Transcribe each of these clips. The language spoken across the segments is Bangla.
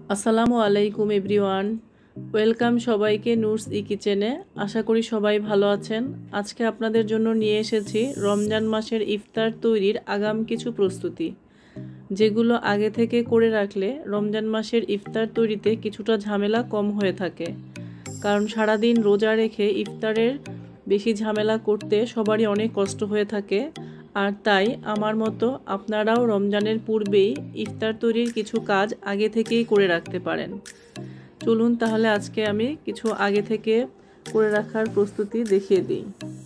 আসসালামু আলাইকুম এভরিওয়ান, ওয়েলকাম সবাইকে নূরস কিচেনে। আশা করি সবাই ভালো আছেন। আজকে আপনাদের জন্য নিয়ে এসেছি রমজান মাসের ইফতার তৈরির আগাম কিছু প্রস্তুতি, যেগুলো আগে থেকে করে রাখলে রমজান মাসের ইফতার তৈরিতে কিছুটা ঝামেলা কম হয়ে থাকে। কারণ সারাদিন রোজা রেখে ইফতারের বেশি ঝামেলা করতে সবারই অনেক কষ্ট হয়ে থাকে। আর তাই আমার মতো আপনারাও রমজানের পূর্বেই ইফতার তৈরির কিছু কাজ আগে থেকেই করে রাখতে পারেন। চলুন তাহলে আজকে আমি কিছু আগে থেকে করে রাখার প্রস্তুতি দেখিয়ে দিই।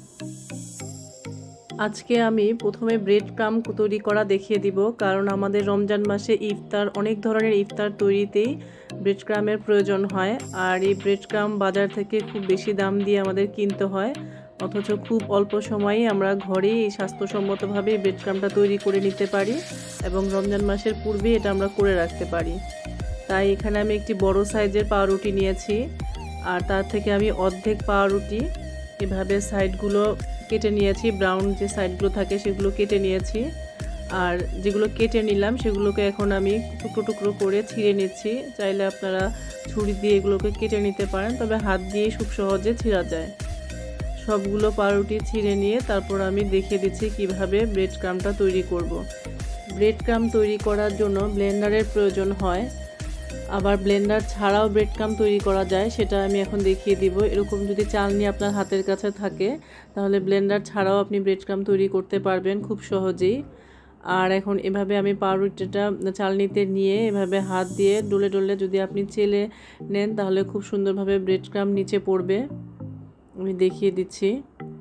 আজকে আমি প্রথমে ব্রেড ক্রাম্ব তৈরি করা দেখিয়ে দিব, কারণ আমাদের রমজান মাসে ইফতার অনেক ধরনের ইফতার তৈরিতেই ব্রেড ক্রাম্বের প্রয়োজন হয়। আর এই ব্রেড ক্রাম্ব বাজার থেকে খুব বেশি দাম দিয়ে আমাদের কিনতে হয়, অথচ খুব অল্প সময়েই আমরা ঘরেই এই স্বাস্থ্যসম্মতভাবে ব্রেড ক্রাম্বটা তৈরি করে নিতে পারি এবং রমজান মাসের পূর্বেই এটা আমরা করে রাখতে পারি। তাই এখানে আমি একটি বড় সাইজের পাউরুটি নিয়েছি, আর তার থেকে আমি অর্ধেক পাউরুটি এভাবে সাইডগুলো কেটে নিয়েছি, ব্রাউন যে সাইডগুলো থাকে সেগুলো কেটে নিয়েছি। আর যেগুলো কেটে নিলাম সেগুলোকে এখন আমি টুকরো টুকরো করে ছিঁড়ে নিচ্ছি। চাইলে আপনারা ছুরি দিয়ে এগুলোকে কেটে নিতে পারেন, তবে হাত দিয়ে খুব সহজে ছিঁড়া যায়। সবগুলো পাউরুটি ছিঁড়ে নিয়ে তারপর আমি দেখিয়ে দিচ্ছি কিভাবে ব্রেড ক্রাম্বটা তৈরি করব। ব্রেড ক্রাম্ব তৈরি করার জন্য ব্লেন্ডারের প্রয়োজন হয়, আবার ব্লেন্ডার ছাড়াও ব্রেড ক্রাম্ব তৈরি করা যায়, সেটা আমি এখন দেখিয়ে দিব। এরকম যদি চালনি আপনার হাতের কাছে থাকে তাহলে ব্লেন্ডার ছাড়াও আপনি ব্রেড ক্রাম্ব তৈরি করতে পারবেন খুব সহজেই। আর এখন এভাবে আমি পাউরুটিটা চালনিতে নিয়ে এভাবে হাত দিয়ে ডলে ডলে যদি আপনি চেলে নেন তাহলে খুব সুন্দরভাবে ব্রেড ক্রাম্ব নিচে পড়বে। আমি দেখিয়ে দিচ্ছি,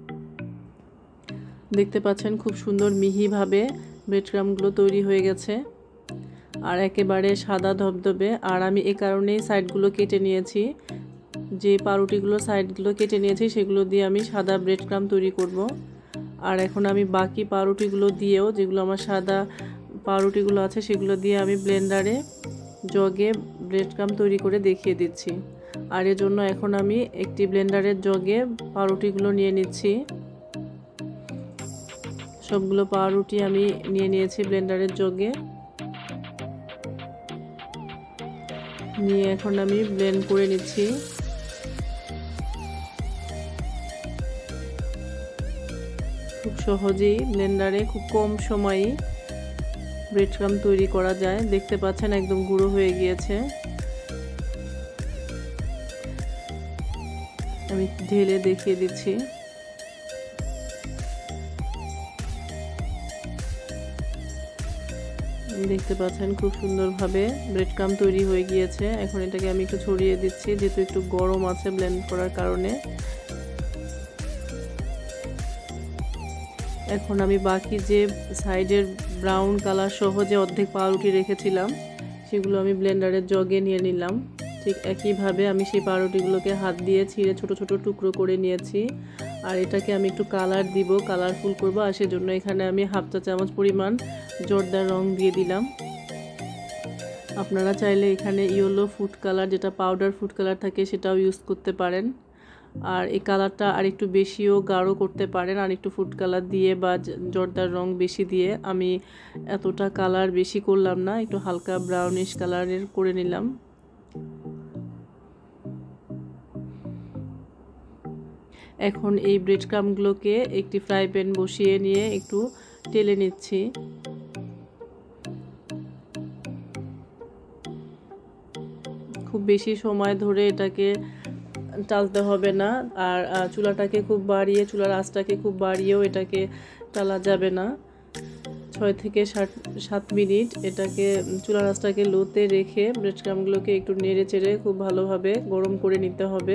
দেখতে পাচ্ছেন খুব সুন্দর মিহিভাবে ব্রেড ক্রাম্বগুলো তৈরি হয়ে গেছে আর একেবারে সাদা ধবধবে। আর আমি এই কারণেই সাইডগুলো কেটে নিয়েছি, যে পাউরুটিগুলো সাইডগুলো কেটে নিয়েছি সেগুলো দিয়ে আমি সাদা ব্রেড ক্রাম্ব তৈরি করব। আর এখন আমি বাকি পাউরুটিগুলো দিয়েও, যেগুলো আমার সাদা পাউরুটিগুলো আছে সেগুলো দিয়ে আমি ব্লেন্ডারে জগে ব্রেড ক্রাম্ব তৈরি করে দেখিয়ে দিচ্ছি। আর এর জন্য এখন আমি একটি ব্লেন্ডারের জগে পাউরুটিগুলো নিয়ে নিচ্ছি। সবগুলো পাউরুটি আমি নিয়ে নিয়েছি ব্লেন্ডারের জগে নিয়ে এখন আমি ব্লেন্ড করে নিচ্ছি। খুব সহজেই ব্লেন্ডারে খুব কম সময়েই ব্রেড ক্রাম্ব তৈরি করা যায়। দেখতে পাচ্ছেন একদম গুঁড়ো হয়ে গিয়েছে। আমি ঢেলে দেখিয়ে দিচ্ছি। দেখতে পাচ্ছেন খুব সুন্দরভাবে ব্রেড ক্রাম্ব তৈরি হয়ে গিয়েছে। এখন এটাকে আমি একটু ছড়িয়ে দিচ্ছি, যেহেতু একটু গরম আছে ব্লেন্ড করার কারণে। এখন আমি বাকি যে সাইডের ব্রাউন কালার সহ যে অর্ধেক পাউরুটি রেখেছিলাম সেগুলো আমি ব্লেন্ডারের জগে নিয়ে নিলাম। ঠিক একইভাবে আমি সেই পাউরুটিগুলোকে হাত দিয়ে ছিঁড়ে ছোট ছোট টুকরো করে নিয়েছি। আর এটাকে আমি একটু কালার দিব, কালারফুল করব, আর সেজন্য এখানে আমি হাফ চা চামচ পরিমাণ জর্দার রং দিয়ে দিলাম। আপনারা চাইলে এখানে ইয়েলো ফুড কালার, যেটা পাউডার ফুড কালার থাকে, সেটাও ইউজ করতে পারেন। আর এই কালারটা আর একটু বেশিও গাঢ় করতে পারেন আর একটু ফুড কালার দিয়ে বা জর্দার রং বেশি দিয়ে। আমি এতটা কালার বেশি করলাম না, একটু হালকা ব্রাউনিশ কালারের করে নিলাম। এখন এই ব্রেড ক্রাম্বগুলোকে একটি ফ্রাই প্যান বসিয়ে নিয়ে একটু টেলে নিচ্ছি। খুব বেশি সময় ধরে এটাকে টালতে হবে না, আর চুলাটাকে খুব বাড়িয়ে, চুলার আঁচটাকে খুব বাড়িয়েও এটাকে টালা যাবে না। 6 থেকে 7 মিনিট এটাকে চুলার আঁচটাকে লোতে রেখে ব্রেড ক্রাম্বগুলোকে একটু নেড়ে চেড়ে খুব ভালোভাবে গরম করে নিতে হবে।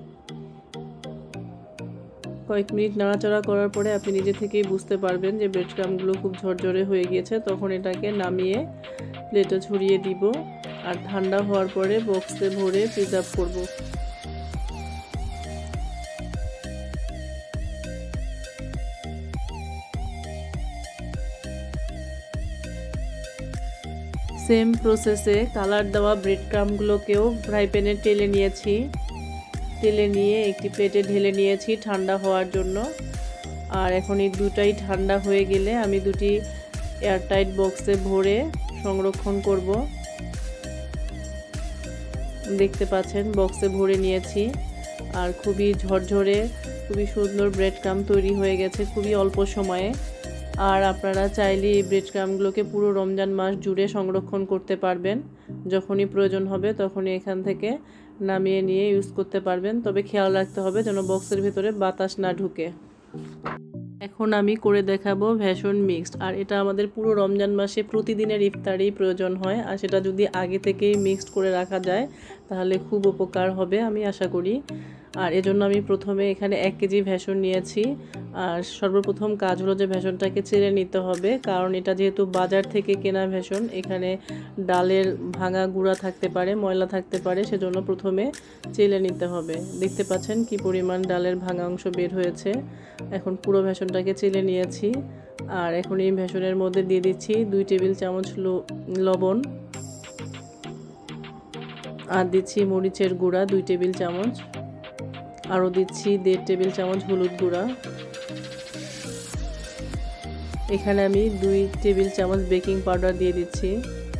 কয়েক মিনিট নাড়াচাড়া করার পরে আপনি নিজে থেকেই বুঝতে পারবেন যে ব্রেড ক্রাম্বগুলো খুব ঝরঝরে হয়ে গিয়েছে। তখন এটাকে নামিয়ে প্লেটে ছড়িয়ে দিব আর ঠান্ডা হওয়ার পরে বক্সে ভরে প্রিজার্ভ করব। সেম প্রসেসে কালার দেওয়া ব্রেড ক্রাম্বগুলোকেও ফ্রাই প্যানে টেলে নিয়েছি। তেলে নিয়ে একটি প্লেটে ঢেলে নিয়েছি ঠান্ডা হওয়ার জন্য। আর এখন এই দুটাই ঠান্ডা হয়ে গেলে আমি দুটি এয়ারটাইট বক্সে ভরে সংরক্ষণ করব। দেখতে পাচ্ছেন বক্সে ভরে নিয়েছি। আর খুবই ঝরঝরে খুবই সুন্দর ব্রেড ক্রাম্ব তৈরি হয়ে গেছে খুবই অল্প সময়ে। আর আপনারা চাইলে এই ব্রেড ক্রাম্বগুলোকে পুরো রমজান মাস জুড়ে সংরক্ষণ করতে পারবেন। যখনই প্রয়োজন হবে তখনই এখান থেকে নামিয়ে নিয়ে ইউজ করতে পারবেন। তবে খেয়াল রাখতে হবে যেন বক্সের ভিতরে বাতাস না ঢুকে। এখন আমি করে দেখাবো ভ্যাসন মিক্সড। আর এটা আমাদের পুরো রমজান মাসে প্রতিদিনের ইফতারেই প্রয়োজন হয়। আর সেটা যদি আগে থেকেই মিক্সড করে রাখা যায় তাহলে খুব উপকার হবে আমি আশা করি। আর এজন্য আমি প্রথমে এখানে 1 কেজি ভ্যাসন নিয়েছি। আর সর্বপ্রথম কাজ হলো যে ভ্যাসনটাকে চেলে নিতে হবে, কারণ এটা যেহেতু বাজার থেকে কেনা ভ্যাসন এখানে ডালের ভাঙা গুঁড়া থাকতে পারে, ময়লা থাকতে পারে, সেজন্য প্রথমে চেলে নিতে হবে। দেখতে পাচ্ছেন কি পরিমাণ ডালের ভাঙা অংশ বের হয়েছে। এখন পুরো ভ্যাসনটাকে চেলে নিয়েছি। আর এখন এই ভ্যাসনের মধ্যে দিয়ে দিচ্ছি 2 টেবিল চামচ লবণ, আর দিচ্ছি মরিচের গুঁড়া 2 টেবিল চামচ, আরও দিচ্ছি 1.5 টেবিল চামচ হলুদ গুঁড়া। এখানে আমি 2 টেবিল চামচ বেকিং পাউডার দিয়ে দিচ্ছি।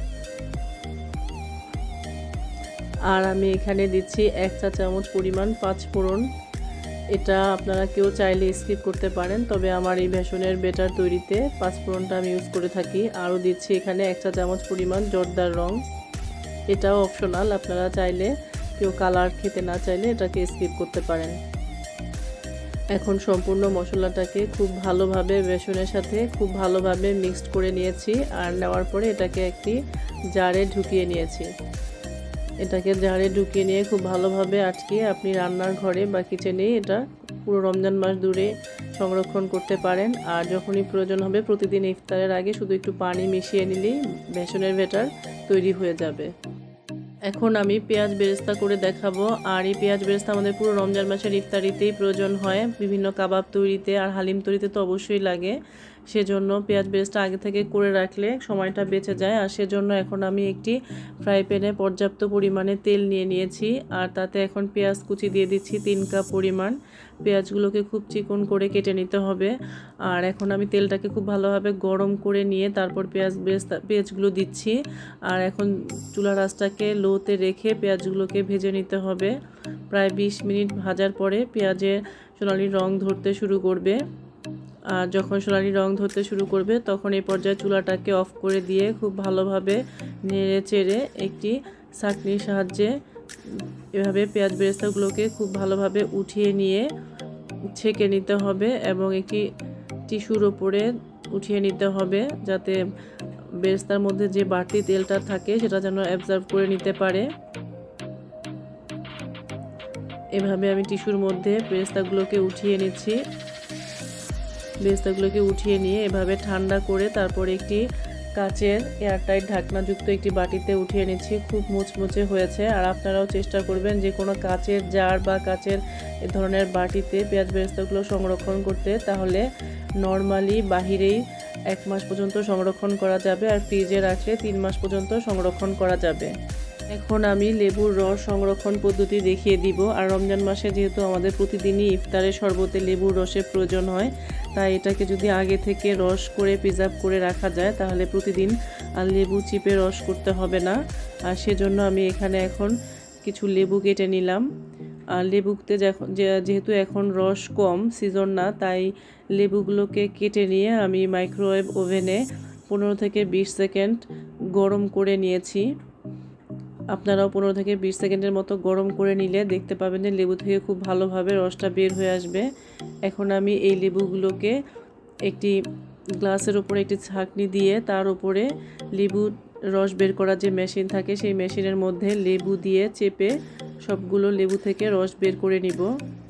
আর আমি এখানে দিচ্ছি 1 চা চামচ পরিমাণ 5 ফোড়ন। এটা আপনারা কেউ চাইলে স্কিপ করতে পারেন, তবে আমার এই ভ্যাসনের বেটার তৈরিতে 5 ফোড়নটা আমি ইউজ করে থাকি। আরও দিচ্ছি এখানে 1 চা চামচ পরিমাণ জর্দার রং। এটাও অপশনাল, আপনারা চাইলে কেউ কালার খেতে না চাইলে এটাকে স্কিপ করতে পারেন। এখন সম্পূর্ণ মশলাটাকে খুব ভালোভাবে বেসনের সাথে খুব ভালোভাবে মিক্সড করে নিয়েছি। আর নেওয়ার পরে এটাকে একটি জারে ঢুকিয়ে নিয়েছি। এটাকে জারে ঢুকিয়ে নিয়ে খুব ভালোভাবে আটকিয়ে আপনি রান্নার ঘরে বা কিচেনে এটা পুরো রমজান মাস ধরে সংরক্ষণ করতে পারেন। আর যখনই প্রয়োজন হবে প্রতিদিন ইফতারের আগে শুধু একটু পানি মিশিয়ে নিলেই বেসনের ব্যাটার তৈরি হয়ে যাবে। এখন আমি পেঁয়াজ বেরেস্তা করে দেখাবো। আর এই পেঁয়াজ বেরেস্তা আমাদের পুরো রমজান মাসের ইফতারিতেই প্রয়োজন হয়, বিভিন্ন কাবাব তৈরিতে আর হালিম তৈরিতে তো অবশ্যই লাগে। সেজন্য পেঁয়াজ বেরেস্তা আগে থেকে করে রাখলে সময়টা বেঁচে যায়। আর সেজন্য এখন আমি একটি ফ্রাই প্যানে পর্যাপ্ত পরিমাণে তেল নিয়ে নিয়েছি। আর তাতে এখন পেঁয়াজ কুচি দিয়ে দিচ্ছি 3 কাপ পরিমাণ। পেঁয়াজগুলোকে খুব চিকন করে কেটে নিতে হবে। আর এখন আমি তেলটাকে খুব ভালোভাবে গরম করে নিয়ে তারপর পেঁয়াজগুলো দিচ্ছি। আর এখন চুলার আঁচটাকে লোতে রেখে পেঁয়াজগুলোকে ভেজে নিতে হবে। প্রায় 20 মিনিট ভাজার পরে পেঁয়াজের সোনালি রং ধরতে শুরু করবে। আর যখন সোনালি রং ধরতে শুরু করবে তখন এই পর্যায়ে চুলাটাকে অফ করে দিয়ে খুব ভালোভাবে নেড়ে চেড়ে একটি ছাঁকনির সাহায্যে এভাবে পেঁয়াজ বেরেস্তাগুলোকে খুব ভালোভাবে উঠিয়ে নিয়ে ছেঁকে নিতে হবে এবং একটি টিস্যুর ওপরে উঠিয়ে নিতে হবে, যাতে বেরেস্তার মধ্যে যে বাড়তি তেলটা থাকে সেটা যেন অ্যাবজর্ব করে নিতে পারে। এভাবে আমি টিস্যুর মধ্যে বেরেস্তাগুলোকে উঠিয়ে নিচ্ছি। বেরেস্তাগুলোকে উঠিয়ে নিয়ে এভাবে ঠান্ডা করে তারপর একটি কাচের এয়ারটাইট ঢাকনাযুক্ত একটি বাটিতে উঠিয়ে নিচ্ছি। খুব মুচমুচে হয়েছে। আর আপনারাও চেষ্টা করবেন যে কোনো কাচের জার বা কাচের এ ধরনের বাটিতে পেঁয়াজ বেরেস্তাগুলো সংরক্ষণ করতে, তাহলে নর্মালি বাহিরেই 1 মাস পর্যন্ত সংরক্ষণ করা যাবে আর ফ্রিজে রাখলে 3 মাস পর্যন্ত সংরক্ষণ করা যাবে। এখন আমি লেবুর রস সংরক্ষণ পদ্ধতি দেখিয়ে দিব। আর রমজান মাসে যেহেতু আমাদের প্রতিদিনই ইফতারের শরবতে লেবুর রসের প্রয়োজন হয়, তাই এটাকে যদি আগে থেকে রস করে প্রিজার্ভ করে রাখা যায় তাহলে প্রতিদিন আর লেবু চিপে রস করতে হবে না। আর সেজন্য আমি এখানে এখন কিছু লেবু কেটে নিলাম। আর লেবুতে যেহেতু এখন রস কম, সিজন না, তাই লেবুগুলোকে কেটে নিয়ে আমি মাইক্রোওয়েভ ওভেনে 15 থেকে 20 সেকেন্ড গরম করে নিয়েছি। আপনারাও 15 থেকে 20 সেকেন্ডের মতো গরম করে নিলে দেখতে পাবেন যে লেবু থেকে খুব ভালোভাবে রসটা বের হয়ে আসবে। এখন আমি এই লেবুগুলোকে একটি গ্লাসের উপরে একটি ছাঁকনি দিয়ে তার উপরে লেবু রস বের করার যে মেশিন থাকে সেই মেশিনের মধ্যে লেবু দিয়ে চেপে সবগুলো লেবু থেকে রস বের করে নিব।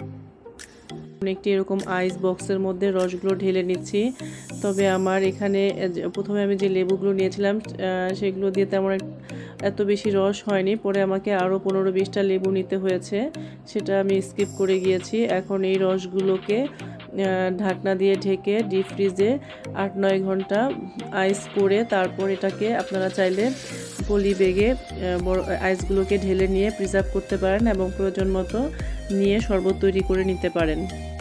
একটি এরকম আইস বক্সের মধ্যে রসগুলো ঢেলে নিচ্ছি। তবে আমার এখানে প্রথমে আমি যে লেবুগুলো নিয়েছিলাম সেগুলো দিয়ে তেমন এত বেশি রস হয়নি, পরে আমাকে আরও 15-20টা লেবু নিতে হয়েছে, সেটা আমি স্কিপ করে গিয়েছি। এখন এই রসগুলোকে ঢাকনা দিয়ে ঢেকে ডিপ ফ্রিজে 8-9 ঘন্টা আইস করে তারপর এটাকে আপনারা চাইলে পলি ব্যাগে আইসগুলোকে ঢেলে নিয়ে প্রিজার্ভ করতে পারেন এবং প্রয়োজন মতো নিয়ে শরবত তৈরি করে নিতে পারেন।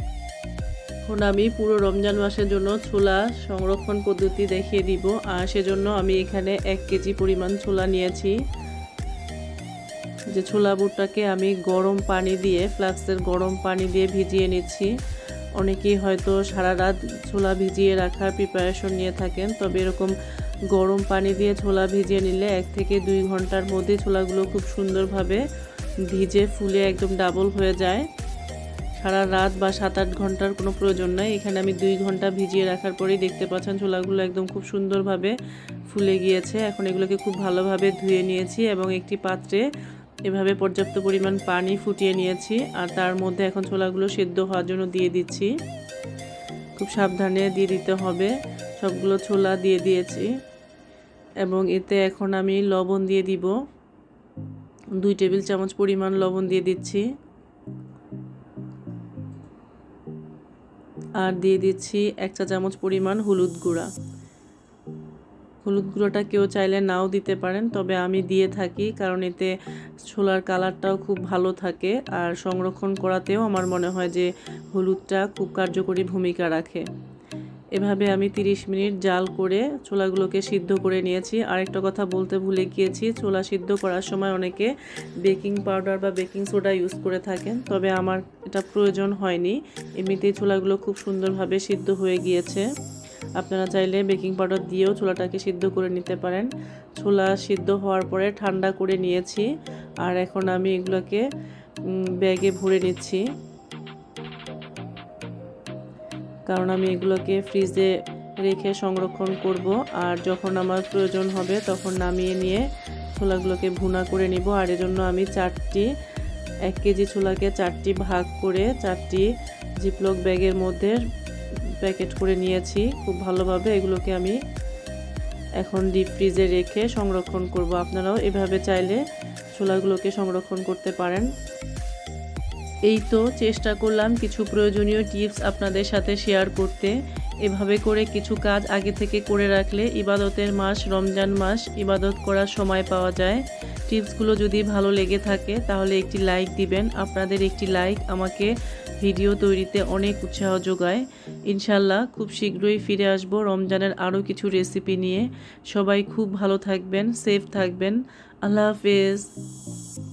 এখন আমি পুরো রমজান মাসের জন্য ছোলা সংরক্ষণ পদ্ধতি দেখিয়ে দিব। আর সেজন্য আমি এখানে 1 কেজি পরিমাণ ছোলা নিয়েছি, যে ছোলা বুটটাকে আমি গরম পানি দিয়ে ফ্লাক্সের গরম পানি দিয়ে ভিজিয়ে নিচ্ছি। অনেকেই হয়তো সারা রাত ছোলা ভিজিয়ে রাখার প্রিপারেশন নিয়ে থাকেন, তবে এরকম গরম পানি দিয়ে ছোলা ভিজিয়ে নিলে 1 থেকে 2 ঘন্টার মধ্যে ছোলাগুলো খুব সুন্দরভাবে ভিজে ফুলে একদম ডাবল হয়ে যায়। সারা রাত বা 7-8 ঘন্টার কোনো প্রয়োজন নাই। এখানে আমি 2 ঘন্টা ভিজিয়ে রাখার পরেই দেখতে পাচ্ছেন ছোলাগুলো একদম খুব সুন্দরভাবে ফুলে গিয়েছে। এখন এগুলোকে খুব ভালোভাবে ধুয়ে নিয়েছি এবং একটি পাত্রে এভাবে পর্যাপ্ত পরিমাণ পানি ফুটিয়ে নিয়েছি আর তার মধ্যে এখন ছোলাগুলো সেদ্ধ হওয়ার জন্য দিয়ে দিচ্ছি। খুব সাবধানে দিয়ে দিতে হবে। সবগুলো ছোলা দিয়ে দিয়েছি এবং এতে এখন আমি লবণ দিয়ে দিব। 2 টেবিল চামচ পরিমাণ লবণ দিয়ে দিচ্ছি আর দিয়ে দিচ্ছি 1 চা চামচ পরিমাণ হলুদ গুঁড়া। হলুদ গুঁড়োটা কেউ চাইলে নাও দিতে পারেন, তবে আমি দিয়ে থাকি কারণ এতে ছোলার কালারটাও খুব ভালো থাকে আর সংরক্ষণ করাতেও আমার মনে হয় যে হলুদটা খুব কার্যকরী ভূমিকা রাখে। এভাবে আমি 30 মিনিট জাল করে ছোলাগুলোকে সিদ্ধ করে নিয়েছি। আরেকটা কথা বলতে ভুলে গিয়েছি, ছোলা সিদ্ধ করার সময় অনেকে বেকিং পাউডার বা বেকিং সোডা ইউজ করে থাকেন, তবে আমার এটা প্রয়োজন হয়নি। এমনিতেই ছোলাগুলো খুব সুন্দরভাবে সিদ্ধ হয়ে গিয়েছে। আপনারা চাইলে বেকিং পাউডার দিয়েও ছোলাটাকে সিদ্ধ করে নিতে পারেন। ছোলা সিদ্ধ হওয়ার পরে ঠান্ডা করে নিয়েছি আর এখন আমি এগুলোকে ব্যাগে ভরে নিচ্ছি, কারণ আমি এগুলোকে ফ্রিজে রেখে সংরক্ষণ করব আর যখন আমার প্রয়োজন হবে তখন নামিয়ে নিয়ে ছোলাগুলোকে ভুনা করে নিব। আর এজন্য আমি 1 কেজি ছোলাকে 4টি ভাগ করে 4টি জিপলক ব্যাগের মধ্যে প্যাকেট করে নিয়েছি। খুব ভালোভাবে এগুলোকে আমি এখন ডিপ ফ্রিজে রেখে সংরক্ষণ করব। আপনারাও এভাবে চাইলে ছোলাগুলোকে সংরক্ষণ করতে পারেন। এই তো চেষ্টা করলাম কিছু প্রয়োজনীয় টিপস আপনাদের সাথে শেয়ার করতে। এভাবে করে কিছু কাজ আগে থেকে করে রাখলে ইবাদতের মাস রমজান মাস ইবাদত করার সময় পাওয়া যায়। টিপসগুলো যদি ভালো লেগে থাকে তাহলে একটি লাইক দিবেন। আপনাদের একটি লাইক আমাকে ভিডিও তৈরিতে অনেক উৎসাহ যোগায়। ইনশাল্লাহ খুব শীঘ্রই ফিরে আসব রমজানের আরও কিছু রেসিপি নিয়ে। সবাই খুব ভালো থাকবেন, সেফ থাকবেন। আল্লাহ হাফেজ।